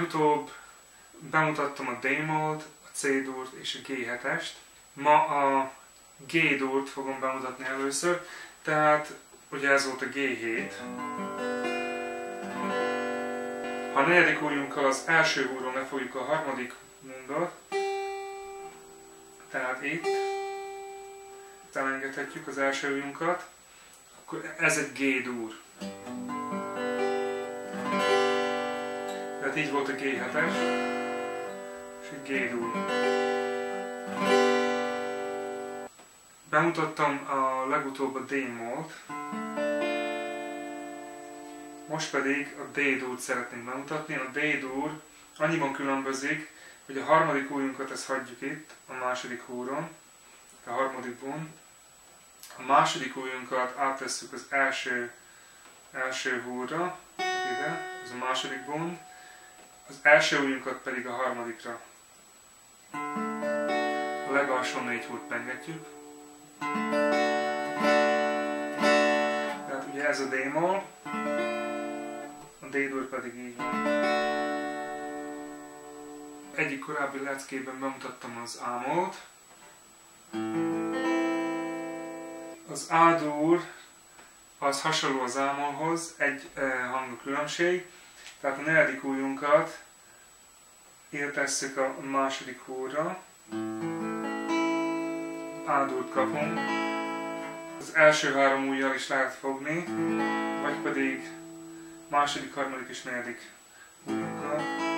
Legutóbb bemutattam a D-mód, a C-durt és a G7-est. Ma a G-durt fogom bemutatni először, tehát ugye ez volt a G7. Ha a negyedik ujjunkkal az első húron lefogjuk a harmadik mondat, tehát itt elengedhetjük az első ujjunkat, akkor ez egy G-dur. Tehát így volt a G7-es, és egy G-dur. Bemutattam a legutóbb a D-mód, most pedig a D-durt szeretnénk bemutatni. A D-dur annyiban különbözik, hogy a harmadik ujjunkat ezt hagyjuk itt, a második húron, a harmadikban. A második ujjunkat átvesszük az első húrra, ide, ez a második gond, az első ujjunkat pedig a harmadikra. A legalsó 4 húrt pengetjük. Tehát ugye ez a D-moll, a D-dur pedig így van. Egyik korábbi leckében bemutattam az A-mód. Az A-dur az hasonló az A-mollhoz, egy hangú különbség. Tehát a negyedik ujjunkat ide tesszük a második húrra. A-durt kapunk. Az első három ujjal is lehet fogni, vagy pedig második, harmadik és negyedik ujjunkkal.